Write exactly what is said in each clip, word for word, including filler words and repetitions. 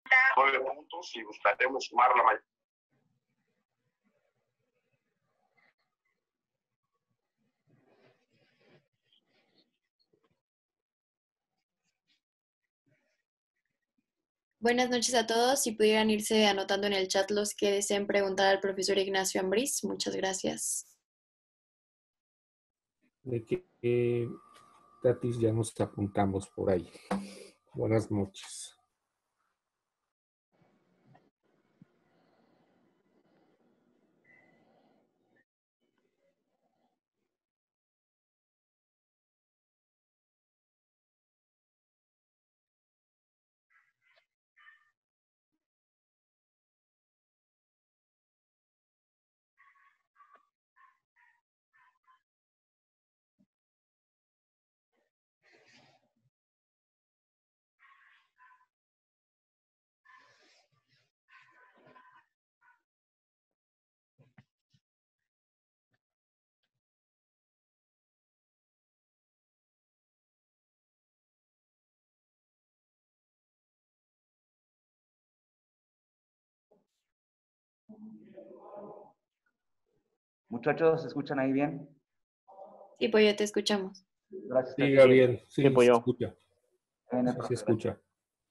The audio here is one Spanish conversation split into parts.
nueve puntos y buscaremos sumar la mayoría. Buenas noches a todos. Si pudieran irse anotando en el chat los que deseen preguntar al profesor Ignacio Ambriz. Muchas gracias. De que eh, Tatis ya nos apuntamos por ahí. Buenas noches. Muchachos, ¿se escuchan ahí bien? Sí, pues ya te escuchamos. Gracias. Diga bien, sí, Sí, pues se yo. escucha. Bien, Sí, se escucha.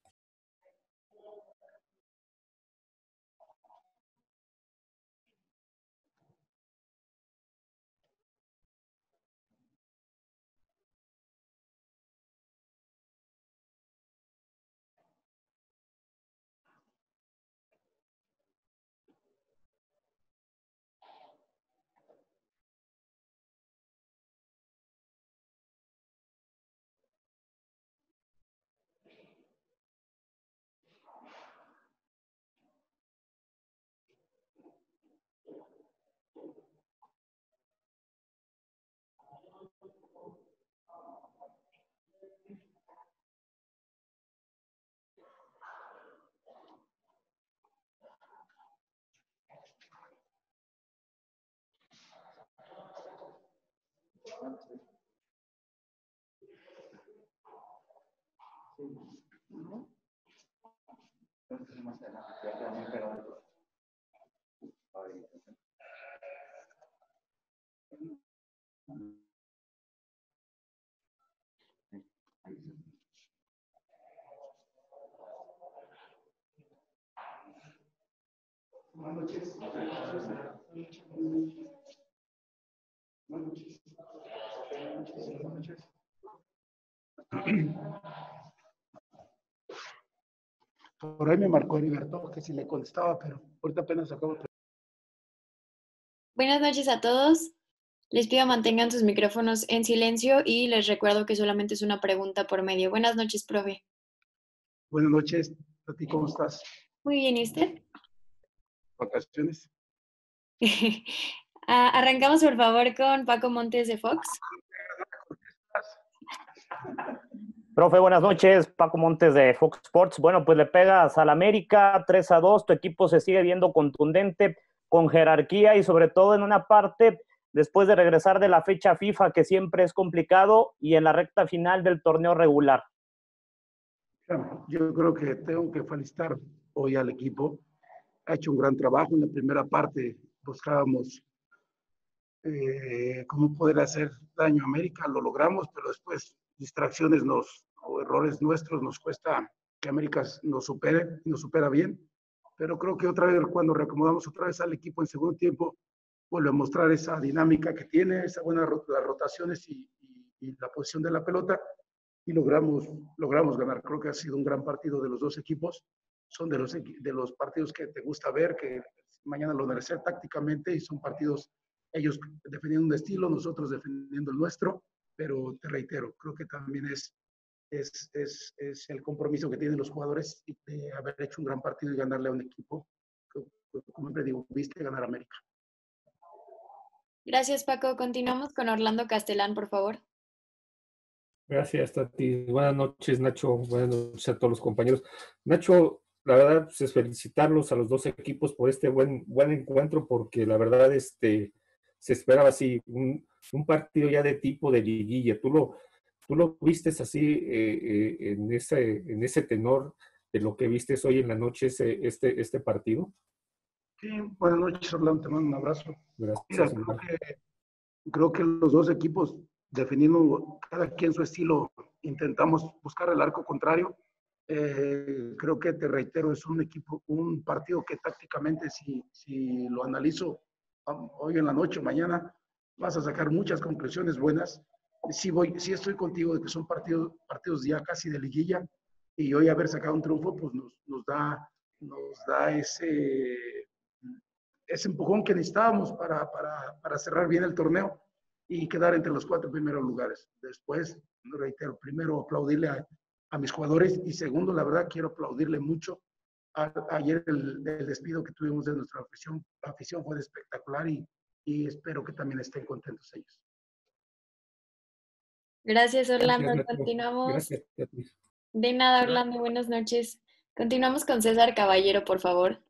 Buenas noches. Por ahí me marcó Heriberto que si le contestaba, pero ahorita apenas acabo de... Buenas noches a todos. Les pido mantengan sus micrófonos en silencio y les recuerdo que solamente es una pregunta por medio. Buenas noches, profe. Buenas noches. ¿A ti cómo estás? Muy bien, ¿y usted? ¿Vacaciones? Ah, arrancamos, por favor, con Paco Montes de Fox. Profe, buenas noches. Paco Montes de Fox Sports. Bueno, pues le pegas al América tres a dos. Tu equipo se sigue viendo contundente, con jerarquía y sobre todo en una parte después de regresar de la fecha FIFA, que siempre es complicado, y en la recta final del torneo regular. Yo creo que tengo que felicitar hoy al equipo. Ha hecho un gran trabajo. En la primera parte buscábamos eh, cómo poder hacer daño a América. Lo logramos, pero después distracciones nos, o errores nuestros nos cuesta que América nos supere, nos supera bien. Pero creo que otra vez, cuando reacomodamos otra vez al equipo en segundo tiempo, vuelve a mostrar esa dinámica que tiene, esa buena las rotaciones y, y, y la posición de la pelota, y logramos, logramos ganar. Creo que ha sido un gran partido de los dos equipos. Son de los, de los partidos que te gusta ver, que mañana lo van a hacer tácticamente, y son partidos, ellos defendiendo un estilo, nosotros defendiendo el nuestro, pero te reitero, creo que también es, es, es, es el compromiso que tienen los jugadores de haber hecho un gran partido y ganarle a un equipo, que, como siempre digo, viste ganar a América. Gracias, Paco. Continuamos con Orlando Castelán, por favor. Gracias, Tati. Buenas noches, Nacho. Buenas noches a todos los compañeros. Nacho, la verdad, pues es felicitarlos a los dos equipos por este buen, buen encuentro, porque la verdad este, se esperaba así un, un partido ya de tipo de liguilla. Tú lo, tú lo vistes así eh, eh, en, ese, en ese tenor de lo que viste hoy en la noche ese, este, este partido? Sí, buenas noches, Orlando, te mando un abrazo. Gracias. Mira, creo que, creo que los dos equipos, definiendo cada quien su estilo, intentamos buscar el arco contrario. Eh, creo que, te reitero, es un equipo, un partido que tácticamente, si, si lo analizo hoy en la noche o mañana, vas a sacar muchas conclusiones buenas. Sí, voy, sí estoy contigo de que son partidos, partidos ya casi de liguilla, y hoy haber sacado un triunfo pues nos, nos, da, nos da ese, ese empujón que necesitábamos para, para, para cerrar bien el torneo y quedar entre los cuatro primeros lugares. Después, reitero, primero aplaudirle a, a mis jugadores, y segundo, la verdad, quiero aplaudirle mucho. A, ayer el, el despido que tuvimos de nuestra afición, la afición fue espectacular, y, y espero que también estén contentos ellos. Gracias, Orlando. Gracias, Continuamos. Gracias. De nada, Orlando. Buenas noches. Continuamos con César Caballero, por favor.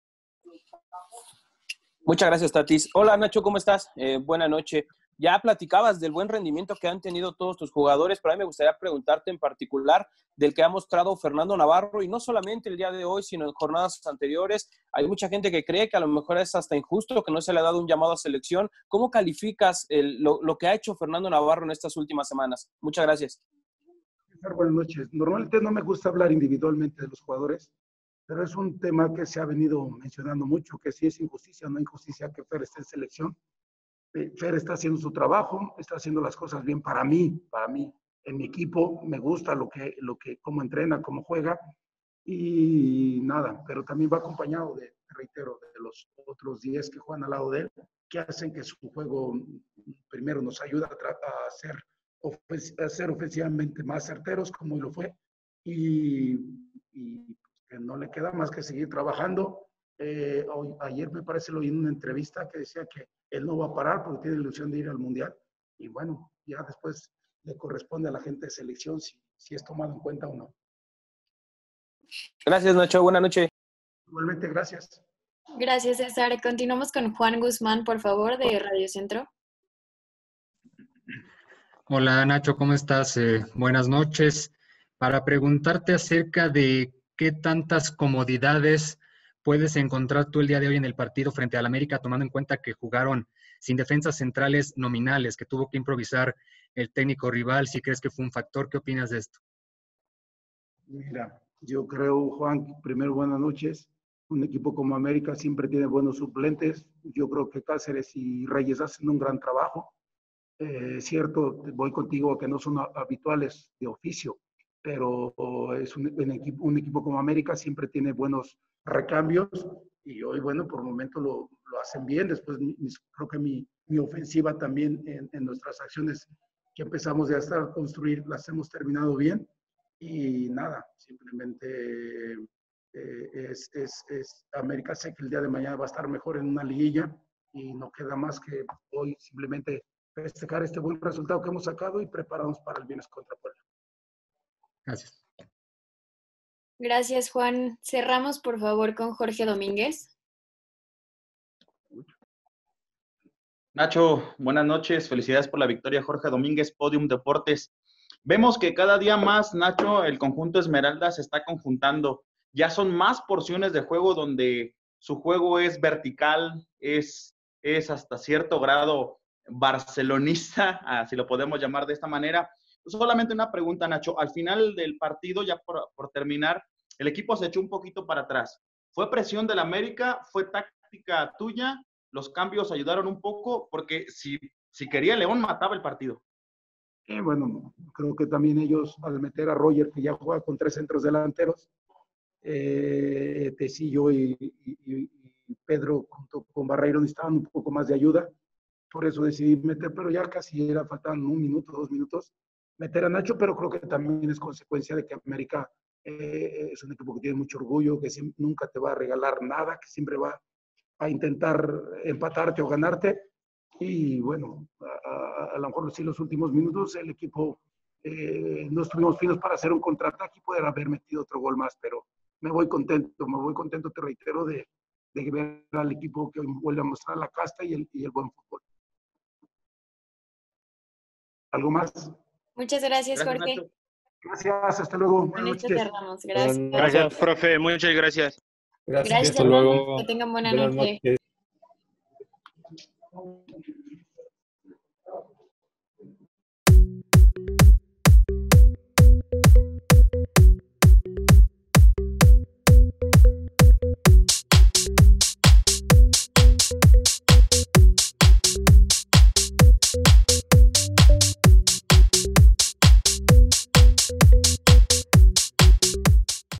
Muchas gracias, Tatis. Hola, Nacho, ¿cómo estás? Eh, buena noche. Ya platicabas del buen rendimiento que han tenido todos tus jugadores, pero a mí me gustaría preguntarte en particular del que ha mostrado Fernando Navarro, y no solamente el día de hoy, sino en jornadas anteriores. Hay mucha gente que cree que a lo mejor es hasta injusto que no se le ha dado un llamado a selección. ¿Cómo calificas el, lo, lo que ha hecho Fernando Navarro en estas últimas semanas? Muchas gracias. Buenas noches. Normalmente no me gusta hablar individualmente de los jugadores, pero es un tema que se ha venido mencionando mucho, que si es injusticia o no injusticia que Fer esté en selección. Fer está haciendo su trabajo, está haciendo las cosas bien para mí, para mí, en mi equipo, me gusta lo que, lo que, cómo entrena, cómo juega, y nada, pero también va acompañado de, reitero, de los otros diez que juegan al lado de él, que hacen que su juego primero nos ayuda a, a, ser, a ser ofensivamente más certeros, como lo fue, y, y que no le queda más que seguir trabajando. Eh, hoy, ayer me parece lo oí en una entrevista que decía que él no va a parar porque tiene ilusión de ir al Mundial, y bueno, ya después le corresponde a la gente de selección si, si es tomado en cuenta o no. Gracias, Nacho. Buenas noches. Igualmente, gracias. Gracias, César. Continuamos con Juan Guzmán, por favor, de Radio Centro. Hola, Nacho, ¿cómo estás? Eh, buenas noches. Para preguntarte acerca de qué tantas comodidades puedes encontrar tú el día de hoy en el partido frente al América, tomando en cuenta que jugaron sin defensas centrales nominales, que tuvo que improvisar el técnico rival. Si crees que fue un factor, ¿qué opinas de esto? Mira, yo creo, Juan, primero buenas noches. Un equipo como América siempre tiene buenos suplentes. Yo creo que Cáceres y Reyes hacen un gran trabajo. Eh, cierto, voy contigo que no son habituales de oficio, pero es un, un, equipo, un equipo como América siempre tiene buenos recambios, y hoy, bueno, por momento lo, lo hacen bien. Después mis, creo que mi, mi ofensiva también en, en nuestras acciones que empezamos ya a construir, las hemos terminado bien, y nada, simplemente eh, es, es, es América. Sé que el día de mañana va a estar mejor en una liguilla, y no queda más que hoy simplemente festejar este buen resultado que hemos sacado y prepararnos para el viernes contra Puebla. Gracias. Gracias, Juan. Cerramos, por favor, con Jorge Domínguez. Nacho, buenas noches. Felicidades por la victoria, Jorge Domínguez, Podium Deportes. Vemos que cada día más, Nacho, el conjunto Esmeralda se está conjuntando. Ya son más porciones de juego donde su juego es vertical, es, es hasta cierto grado barcelonista, si lo podemos llamar de esta manera. Solamente una pregunta, Nacho. Al final del partido, ya por, por terminar, el equipo se echó un poquito para atrás. ¿Fue presión del América? ¿Fue táctica tuya? ¿Los cambios ayudaron un poco? Porque si, si quería León, mataba el partido. Eh, bueno, creo que también ellos, al meter a Roger, que ya juega con tres centros delanteros, eh, Tecillo y, y, y Pedro junto con Barreiro necesitaban un poco más de ayuda. Por eso decidí meter, pero ya casi era, faltaban un minuto, dos minutos, meter a Nacho, pero creo que también es consecuencia de que América eh, es un equipo que tiene mucho orgullo, que siempre, nunca te va a regalar nada, que siempre va a intentar empatarte o ganarte. Y bueno, a, a, a lo mejor sí los últimos minutos el equipo eh, no estuvimos finos para hacer un contraataque y poder haber metido otro gol más, pero me voy contento, me voy contento, te reitero, de, de ver al equipo que vuelve a mostrar la casta y el, y el buen fútbol. ¿Algo más? Muchas gracias, Gracias, Jorge. Nacho. Gracias, hasta luego. Con Buenas esto noches. cerramos. Gracias. Gracias, profe. Muchas gracias. Gracias. Gracias Hasta a todos. luego. Que tengan buena Buenas noche. noches.